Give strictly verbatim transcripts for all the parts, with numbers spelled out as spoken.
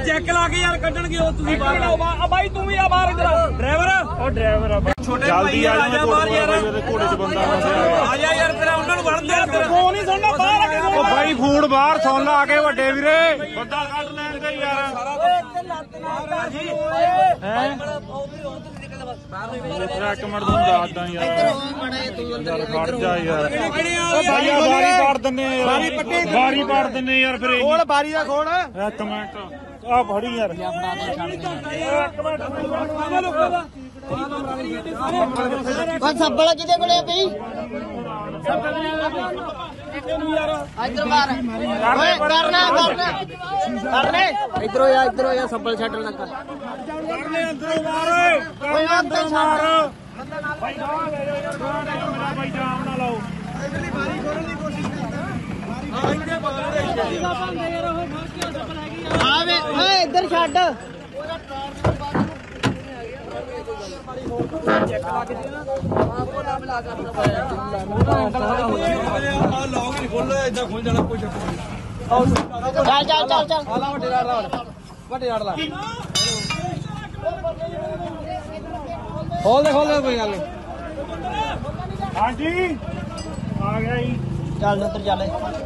Check ला के यार कटणगे ओ तुसी बाहर आओ भाई तू भी आ बाहर इधर ड्राइवर ओ ड्राइवर छोटे जल्दी आ जा बाहर यार घोड़े च बंदा आ जा यार तेरा उन्हां नु वड़न दे तेरा फोन नहीं सुनना बाहर आ के ओ भाई फोन बाहर सुन ला के ਵੱਡੇ ਵੀਰੇ ਬੰਦਾ ਕੱਢ ਲੈਣ ਦੇ ਯਾਰ जी हैं एक मिनट तुम दसदा यार खड़ जा यार भाई बारी पाड़ दने बारी पट्टी बारी पाड़ दने यार फिर खोल बारी दा खोल एक मिनट आ फड़ी यार एक मिनट बस सब्बल किदे कोले पई इधर बाहर ओए करना करना करने इधरो या इधरो या सब्बल छड्ड लग करने अंदरों मार ओए अंदर मार भाई गां ले जाओ यार गां ले जाओ मेरा भाई जाम ना लाओ इधरली बारी खोलण दी कोशिश कर हां इधर बंद यार ओ मार के सब्बल हैगी हां वे ओए इधर छड्ड ओरा टायर चेक ला के देना हां वो ना मिला कर लॉक नहीं खोल इधर खोल जाना कोई चक्कर नहीं चल चल चल चल आला ਵੱਡੇ ਰਾੜ ਲਾ ਵੱਡੇ ਰਾੜ ਲਾ खोल दे खोल दे कोई गल नहीं हां जी आ गया जी चल उधर चल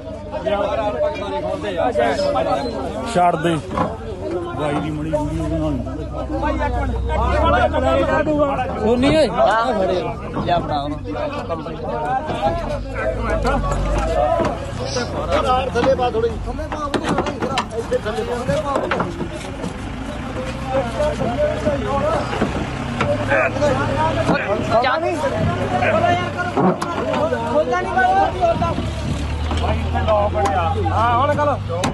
ਛੱਡ ਦੇ भाई दी मड़ी वीडियो बनानी भाई एक मिनट सोनी ओए आ खड़े ले अपना कंपनी यार थले पा थोड़ी थले पा ਇੱਥੇ ਥੱਲੇ ਥੱਲੇ ਪਾ ਜਾਨੀ ਖੋਲਦਾ ਨਹੀਂ ਬਾਈ ਖੋਲਦਾ ਭਾਈ ਇੱਥੇ ਲੋ ਬਣਿਆ ਹਾਂ ਹੁਣ ਗੱਲ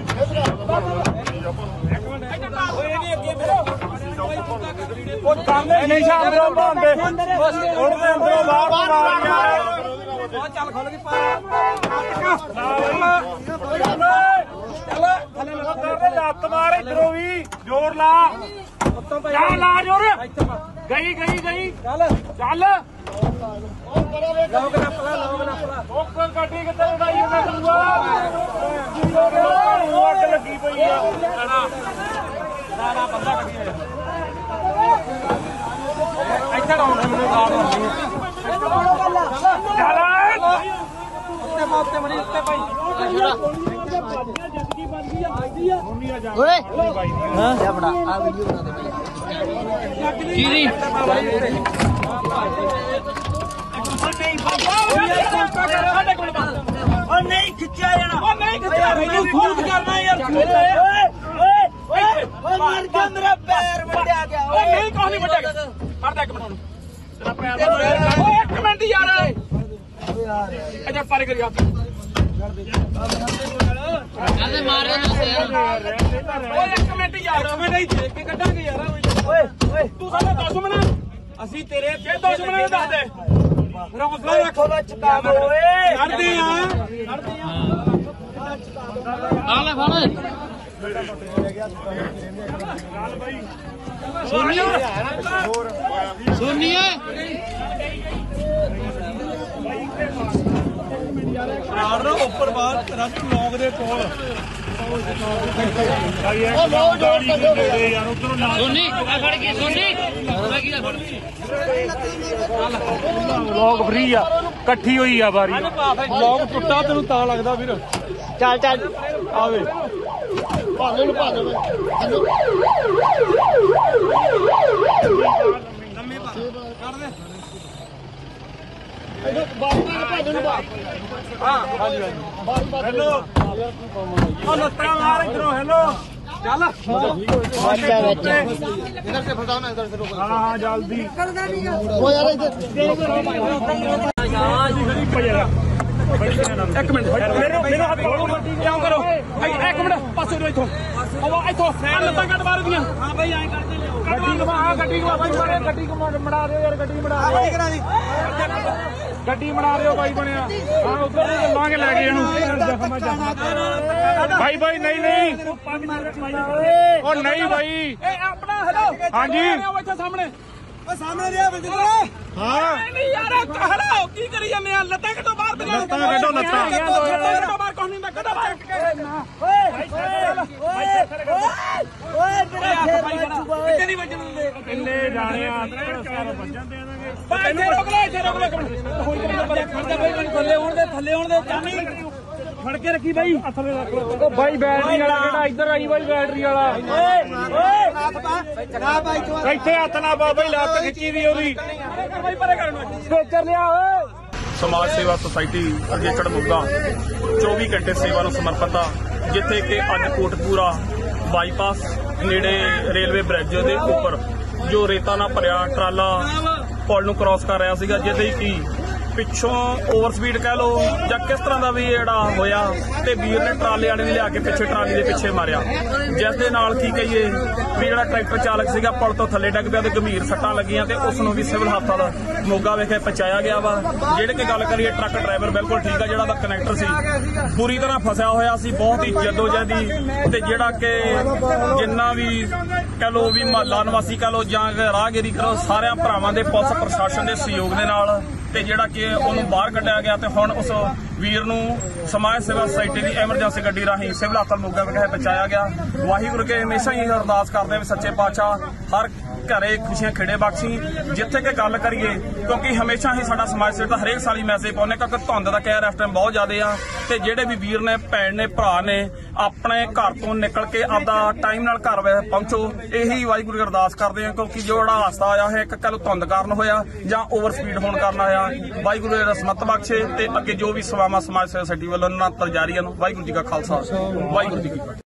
ਉਹ ਕੰਨੇ ਨਹੀਂ ਅੰਦਰੋਂ ਬੰਦੇ ਹੁਣ ਦੇ ਅੰਦਰੋਂ ਬਾਹਰ ਮਾਰੀਆਂ ਬਹੁਤ ਚੱਲ ਖੁੱਲ ਗਈ ਪਾ ਚੱਲ ਥੱਲੇ ਲਗਾ ਲੱਤ ਮਾਰ ਇਧਰੋਂ ਵੀ ਜ਼ੋਰ ਲਾ ਚੱਲ ਲਾ ਜ਼ੋਰ ਗਈ ਗਈ ਗਈ ਚੱਲ ਚੱਲ ਲੋਕ ਨਾ ਪਲਾ ਲੋਕ ਨਾ ਪਲਾ ਲੋਕ ਗੱਡੀ ਕਿੱਥੇ ਉਡਾਈ ਮੈਂ ਦੂਆ ਅੱਗ ਲੱਗੀ ਪਈ ਆ ਨਾ ਨਾ ਬੰਦਾ ਕੱਢੀ ਇੱਥੇ ਡਾਉਣ ਮੈਨੂੰ ਗਾਲ ਹੁੰਦੀ ਚੱਲ ਉੱਤੇ ਮਾਪਤੇ ਮਣੀ ਉੱਤੇ ਭਾਈ ਜ਼ਿੰਦਗੀ ਬਣ ਗਈ ਆ ਆਈਦੀ ਆ ਓਏ ਹਾਂ ਲੈ ਬਣਾ ਆ ਵੀਡੀਓ ਬਣਾ ਦੇ ਕੀ ਨਹੀਂ ਓ ਨਹੀਂ ਖਿੱਚਿਆ ਜਾਣਾ ਓ ਨਹੀਂ ਖਿੱਚਿਆ ਮੈਨੂੰ ਸੂਤ ਕਰਨਾ ਯਾਰ ਓਏ ਓਏ ਓਏ ਮਰ ਗਿਆ ਮੇਰਾ ਪੈਰ ਵੱਢਿਆ ਗਿਆ ਓਏ ਨਹੀਂ ਕੋਈ ਨਹੀਂ ਵੱਢਿਆ ਗਿਆ ਫੜ ਦੇ ਇੱਕ ਮਿੰਟ ਨੂੰ ਤੇਰਾ ਪੈਰ ਓਏ ਇੱਕ ਮਿੰਟ ਯਾਰ ਓਏ ਯਾਰ ਅੱਛਾ ਪਾਰੇ ਕਰ ਯਾਰ ਚੱਲ ਮਾਰੇ ਨਾ ਓਏ ਇੱਕ ਮਿੰਟ ਯਾਰ ਮੈਂ ਨਹੀਂ ਦੇਖ ਕੇ ਕੱਢਾਂਗੇ ਯਾਰ ਓਏ ਓਏ ਤੂੰ ਸਾਡਾ ਦੁਸ਼ਮਣ ਅਸੀਂ ਤੇਰੇ ਤੇ ਦੁਸ਼ਮਣ ਨੂੰ ਦੱਸ ਦੇ ਹੌਸਲਾ ਰੱਖੋ ਚਕਾ ਦੋ ਓਏ ਲੜਦੇ ਆ ਲੜਦੇ ਆ ਆ ਲੈ ਫੜ ਚੱਲ ਬਾਈ ਸੋਨੀ ਸੋਨੀ ਰਾੜ ਨਾ ਉੱਪਰ ਬਾਹਰ ਰਸਤ ਲੌਂਗ ਦੇ ਕੋਲ ਸੋਨੀ ਆ ਖੜ ਗਈ ਸੋਨੀ ਆ ਕੀ ਫੜ ਲੋਕ ਫਰੀ ਆ ਇਕੱਠੀ ਹੋਈ ਆ ਬਾਰੀ ਲੋਕ ਟੁੱਟਾ ਤੈਨੂੰ ਤਾਂ ਲੱਗਦਾ ਵੀਰ ਚੱਲ ਚੱਲ ਆਵੇ ਭਾਲੇ ਨੂੰ ਭਾਲੇ ਲੰਮੇ ਪਾ ਕੱਢ ਦੇ ਹਾਂ ਹਾਂਜੀ ਹਾਂਜੀ ਹੈਲੋ ਉਹ ਲੱਤਾਂ ਮਾਰ ਇਧਰੋਂ ਹੈਲੋ ਚੱਲ इधर से फटाओ ना इधर से रोको हाँ हाँ जल्दी वो यार इधर एक मिनट मेरे मेरे हाथ खोलो क्या करो एक मिनट पासो दो इथों ਉਹ ਇਥੋਂ ਲੱਤਾਂ ਕੱਟ ਮਾਰ ਦੀਆਂ ਹਾਂ ਭਾਈ ਐਂ ਕਰਦੇ ਲਿਓ ਗੱਡੀ ਘੁਮਾ ਹਾਂ ਗੱਡੀ ਘੁਮਾ ਭਾਈ ਮਾਰੇ ਗੱਡੀ ਘੁਮਾ ਮੜਾ ਦਿਓ ਯਾਰ ਗੱਡੀ ਮੜਾ ਦਿਓ ਗੱਡੀ ਮੜਾ ਦਿਓ ਭਾਈ ਬਣਿਆ ਹਾਂ ਉੱਧਰ ਨੂੰ ਲਾਂਗੇ ਲੈ ਕੇ ਇਹਨੂੰ ਭਾਈ ਭਾਈ ਨਹੀਂ ਨਹੀਂ ਉਹ ਨਹੀਂ ਭਾਈ ਇਹ ਆਪਣਾ ਹੈਲੋ ਹਾਂਜੀ ਇੱਥੇ ਸਾਹਮਣੇ ਓ ਸਾਹਮਣੇ ਰਿਹਾ ਬਿਲਕੁਲ ਹਾਂ ਨਹੀਂ ਯਾਰ ਹੈਲੋ ਕੀ ਕਰੀ ਜਾਂਦੇ ਆ ਲੱਤਾਂ ਕੱਢੋ ਬਾਹਰ ਤੇ ਲੱਤਾਂ ਕੱਢੋ ਲੱਤਾਂ ਕੱਢੋ ਬਾਹਰ ਕੋਈ ਨਹੀਂ ਮੈਂ ਕੱਢੋ ਬਾਹਰ ਓਏ ਓਏ ਓਏ ਨਹੀਂ ਵੱਜਣ ਦਿੰਦੇ ਕਿੰਨੇ ਜਾਣੇ ਆ ਸਾਰੇ ਵੱਜਣ ਦੇ ਦੇਣਗੇ ਬਾਈ ਇੱਥੇ ਰੋਕ ਲੈ ਇੱਥੇ ਰੋਕ ਲੈ ਹੋਈ ਖੜਦਾ ਬਾਈ ਮੈਨੂੰ ਥੱਲੇ ਹੋਣ ਦੇ ਥੱਲੇ ਹੋਣ ਦੇ ਚਾਨੀ ਫੜ ਕੇ ਰੱਖੀ ਬਾਈ ਥੱਲੇ ਰੱਖ ਲਓ ਬਾਈ ਬੈਟਰੀ ਵਾਲਾ ਕਿਹੜਾ ਇੱਧਰ ਆਈ ਬਾਈ ਬੈਟਰੀ ਵਾਲਾ ਓਏ ਓਏ ਨਾ ਬਾਈ ਇੱਥੇ ਹੱਥ ਨਾ ਪਾ ਬਾਈ ਲੱਤ ਖਿੱਚੀ ਦੀ ਉਹਦੀ ਬਾਈ ਪਰੇ ਕਰਨ ਸਪੀਕਰ ਲਿਆ ਓਏ। ਸਮਾਜ ਸੇਵਾ ਸੁਸਾਇਟੀ ਅਗੇਚੜ ਮੋਗਾ ਚੌਵੀ ਘੰਟੇ ਸੇਵਾ ਨੂੰ ਸਮਰਪਿਤ ਆ, ਜਿੱਥੇ ਕਿ ਅੱਜ ਕੋਟਪੂਰਾ ਬਾਈਪਾਸ ਨੇੜੇ ਰੇਲਵੇ ਬ੍ਰਿਜ ਦੇ ਉੱਪਰ ਜੋ ਰੇਤਾ ਨਾਲ ਭਰਿਆ ਟਰਾਲਾ ਪੁਲ ਨੂੰ ਕ੍ਰਾਸ ਕਰ ਰਿਹਾ ਸੀਗਾ, ਜਿਹਦੇ ਕਿ ਪਿੱਛੋਂ ਓਵਰ ਸਪੀਡ ਕਹਿ ਲੋ ਜਾਂ ਕਿਸ ਤਰ੍ਹਾਂ ਦਾ ਵੀ ਜਿਹੜਾ ਹੋਇਆ ਤੇ ਵੀਰ ਨੇ ਟਰਾਲੇ ਵਾਲੇ ਨੇ ਲਿਆ ਕੇ ਪਿੱਛੇ ਟਰਾਲੀ ਦੇ ਪਿੱਛੇ ਮਾਰਿਆ, ਜਿਸ ਦੇ ਨਾਲ ਕੀ ਕਹੀਏ ਵੀ ਜਿਹੜਾ ਟਰੈਕਟਰ ਚਾਲਕ ਸੀਗਾ ਪੁਲ ਤੋਂ ਥੱਲੇ ਡਿੱਗ ਪਿਆ ਤੇ ਗੰਭੀਰ ਸੱਟਾਂ ਲੱਗੀਆਂ ਤੇ ਉਸ ਨੂੰ ਵੀ ਸਿਵਲ ਹਸਪਤਾਲ ਮੋਗਾ ਵਿਖੇ ਪਹੁੰਚਾਇਆ ਗਿਆ ਵਾ। ਜਿਹੜੇ ਕਿ ਗੱਲ ਕਰੀਏ ਟਰੱਕ ਡਰਾਈਵਰ ਬਿਲਕੁਲ ਠੀਕ ਆ, ਜਿਹੜਾ ਦਾ ਕਨੈਕਟਰ ਸੀ ਪੂਰੀ ਤਰ੍ਹਾਂ ਫਸਿਆ ਹੋਇਆ ਸੀ, ਬਹੁਤ ਹੀ ਜਦੋਜਹਿਦੀ ਤੇ ਜਿਹੜਾ ਕਿ ਜਿੰਨਾ ਵੀ ਕਹਿ ਲੋ ਵੀ ਮਹੱਲਾ ਨਿਵਾਸੀ ਕਹਿ ਲੋ ਜਾਂ ਰਾਹਗੀਰੀ ਕਰੋ ਸਾਰਿਆਂ ਭਰਾਵਾਂ ਦੇ ਪੁਲਿਸ ਪ੍ਰਸ਼ਾਸਨ ਦੇ ਸਹਿਯੋਗ ਦੇ ਨਾਲ ਤੇ ਜਿਹੜਾ ਕਿ ਉਹਨੂੰ ਬਾਹਰ ਕੱਢਿਆ ਗਿਆ ਤੇ ਹੁਣ ਉਸ ਵੀਰ ਨੂੰ ਸਮਾਜ ਸੇਵਾ ਸੁਸਾਇਟੀ ਦੀ ਐਮਰਜੈਂਸੀ ਗੱਡੀ ਰਾਹੀਂ ਸਿਵਲ ਹਸਪਤਾਲ ਮੋਗਾ ਵਿਖੇ ਪਹੁੰਚਾਇਆ ਗਿਆ। ਵਾਹਿਗੁਰੂ ਕੇ ਹਮੇਸ਼ਾ ਹੀ ਅਰਦਾਸ ਕਰਦੇ ਵੀ ਸੱਚੇ ਪਾਤਸ਼ਾਹ ਹਰ ਘਰੇ ਖੁਸ਼ੀਆਂ ਖੇੜੇ ਬਖਸ਼ੀ। ਜਿੱਥੇ ਕਿ ਗੱਲ ਕਰੀਏ ਕਿਉਂਕਿ ਹਮੇਸ਼ਾ ਹੀ ਸਾਡਾ ਸਮਾਜ ਸੇਵਾ ਹਰੇਕ ਸਾਲ ਹੀ ਮੈਸੇਜ ਪਾਉਂਦੇ ਕਿਉਂਕਿ ਧੁੰਦ ਦਾ ਕਹਿਰ ਇਸ ਟਾਈਮ ਬਹੁਤ ਜ਼ਿਆਦਾ ਆ ਤੇ ਜਿਹੜੇ ਵੀ ਵੀਰ ਨੇ ਭੈਣ ਨੇ ਭਰਾ ਨੇ ਆਪਣੇ ਘਰ ਤੋਂ ਨਿਕਲ ਕੇ ਆਪਦਾ ਟਾਈਮ ਨਾਲ ਘਰ ਪਹੁੰਚੋ, ਇਹੀ ਵਾਹਿਗੁਰੂ ਅਰਦਾਸ ਕਰਦੇ ਆ ਕਿਉਂਕਿ ਜਿਹੜਾ ਹਾਦਸਾ ਆਇਆ ਹੈ ਇੱਕ ਕੱਲ ਧੁੰਦ ਕਾਰਨ ਹੋਇਆ ਜਾਂ ਓਵਰ ਸਪੀਡ ਹੋਣ ਕਾਰਨ ਆਇਆ। ਵਾਹਿਗੁਰੂ ਦਾ ਸਮਤ ਬਖਸ਼ੇ ਤੇ ਅੱਗੇ ਜੋ ਵੀ ਸੇਵਾਵਾਂ ਸਮਾਜ ਸੇਵਾ ਸੁਸਾਇਟੀ ਵੱਲੋਂ ਨਿਰੰਤਰ ਜਾਰੀ ਹਨ। ਵਾਹਿਗੁਰੂ ਜੀ ਕਾ ਖਾਲਸਾ ਵਾਹਿਗੁਰੂ ਜੀ ਕੀ ਫਤਿਹ।